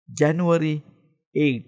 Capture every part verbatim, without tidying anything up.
January eighth.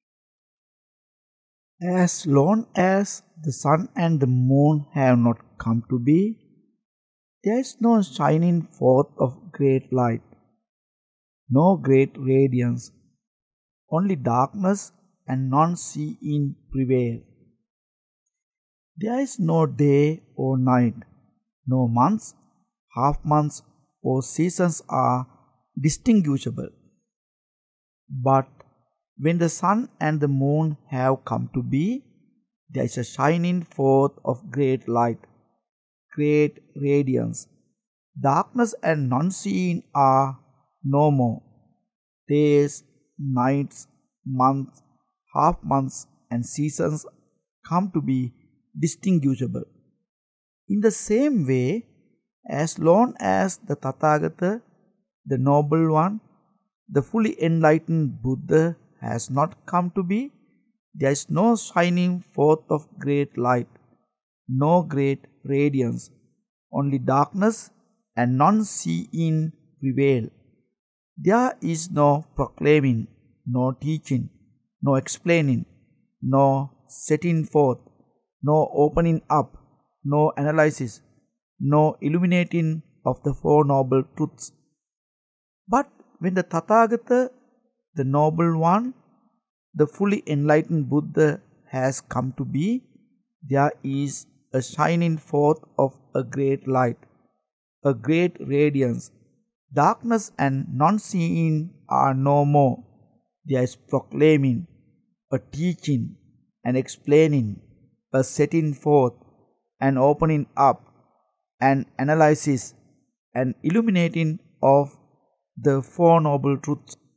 As long as the sun and the moon have not come to be, there is no shining forth of great light, no great radiance, only darkness and non-seeing prevail. There is no day or night, no months, half months, or seasons are distinguishable. But when the sun and the moon have come to be, there is a shining forth of great light, great radiance. Darkness and non-seeing are no more. Days, nights, months, half months, and seasons come to be distinguishable. In the same way, as long as the Tathagata, the Noble One, the fully enlightened Buddha has not come to be, there is no shining forth of great light, no great radiance, only darkness and non-seeing prevail. There is no proclaiming, no teaching, no explaining, no setting forth, no opening up, no analysis, no illuminating of the Four Noble Truths. But when the Tathagata, the Noble One, the fully enlightened Buddha has come to be, there is a shining forth of a great light, a great radiance. Darkness and non-seeing are no more. There is proclaiming, a teaching, and explaining, a setting forth, an opening up, an analysis, and illuminating of the Four Noble Truths.